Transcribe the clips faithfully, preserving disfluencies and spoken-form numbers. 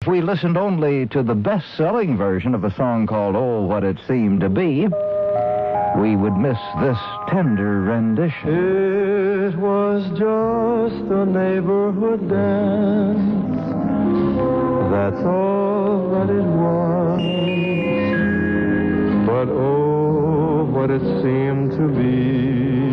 If we listened only to the best-selling version of a song called Oh, What It Seemed to Be, we would miss this tender rendition. It was just a neighborhood dance, that's all that it was. But oh, what it seemed to be.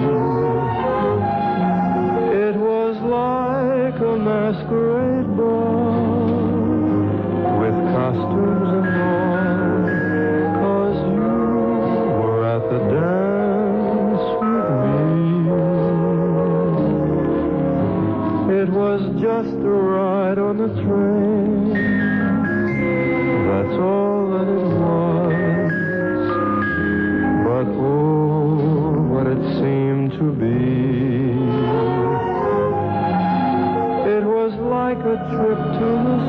It was like a masquerade ball, with costumes and all, 'cause you were at the dance with me. It was just a ride on the train, that's all that it was. But oh, what it seemed to be. It was like a trip to the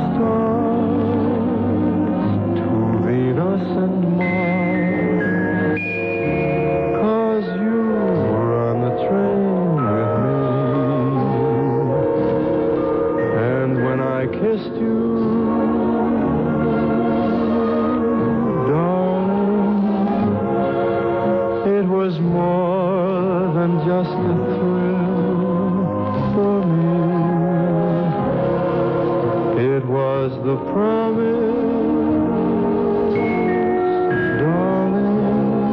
stars, to Venus and Mars, 'cause you were on the train with me. And when I kissed you, darling, it was more than just a thrill for me. It was the promise, darling,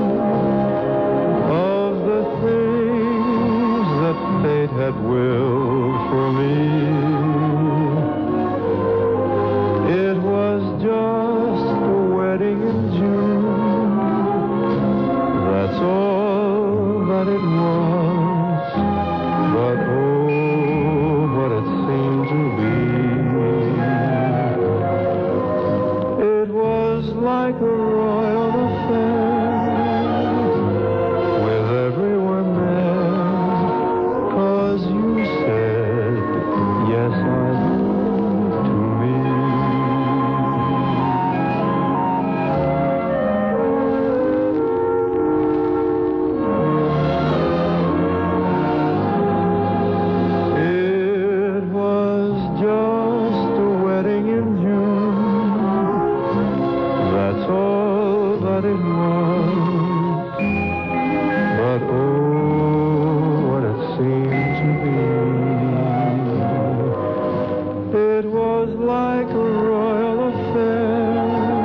of the things that fate had willed for me. It was just a wedding in June, that's all that it was. But oh, what it seemed to be. Like a royal affair, with everyone there, 'cause you said, yes, I do, to me. It was just a wedding in June, that's all that it was. But oh, what it seemed to be. It was like a royal affair,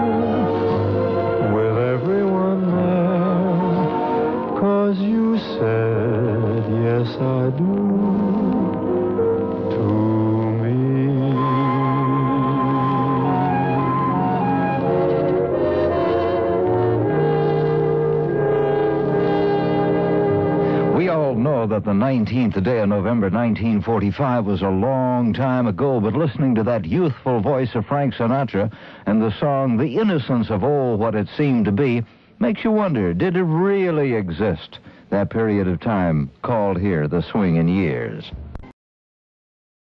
with everyone there, 'cause you said, yes, I do, to me. Know that the nineteenth day of November nineteen forty-five was a long time ago, but listening to that youthful voice of Frank Sinatra and the song The Innocence of Oh, What It Seemed to Be makes you wonder, did it really exist, that period of time called here the Swingin' Years?